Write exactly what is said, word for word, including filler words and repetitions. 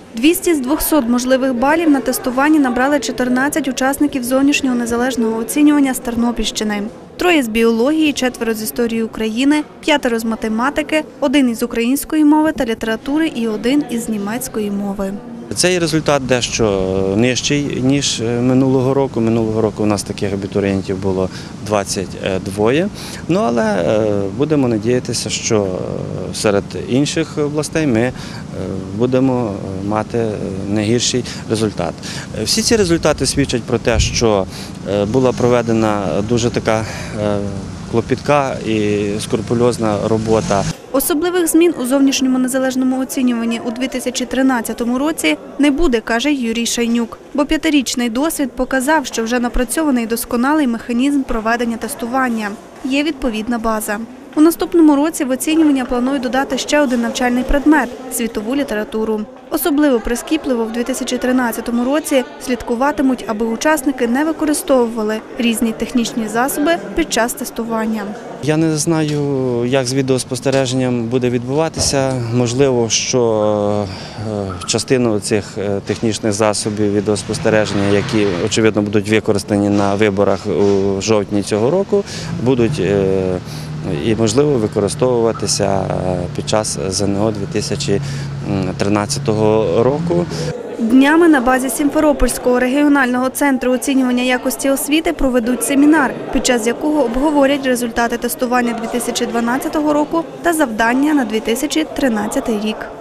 двісті з двохсот можливих балів на тестуванні набрали чотирнадцять учасників зовнішнього незалежного оцінювання з Тернопільщини. Троє з біології, четверо з історії України, п'ятеро з математики, один із української мови та літератури і один із німецької мови. Цей результат дещо нижчий, ніж минулого року. Минулого року у нас таких абітурієнтів було двадцять два. Ну, але будемо надіятися, що серед інших областей ми будемо мати не гірший результат. Всі ці результати свідчать про те, що була проведена дуже така клопітка і скрупульозна робота. Особливих змін у зовнішньому незалежному оцінюванні у дві тисячі тринадцятому році не буде, каже Юрій Шайнюк. Бо п'ятирічний досвід показав, що вже напрацьований досконалий механізм проведення тестування. Є відповідна база. У наступному році в оцінювання планують додати ще один навчальний предмет – світову літературу. Особливо прискіпливо в дві тисячі тринадцятому році слідкуватимуть, аби учасники не використовували різні технічні засоби під час тестування. Я не знаю, як з відеоспостереженням буде відбуватися. Можливо, що частину цих технічних засобів відеоспостереження, які, очевидно, будуть використані на виборах у жовтні цього року, будуть і, можливо, використовуватися під час ЗНО дві тисячі тринадцятого року. Днями на базі Сімферопольського регіонального центру оцінювання якості освіти проведуть семінар, під час якого обговорять результати тестування дві тисячі дванадцятого року та завдання на дві тисячі тринадцятий рік.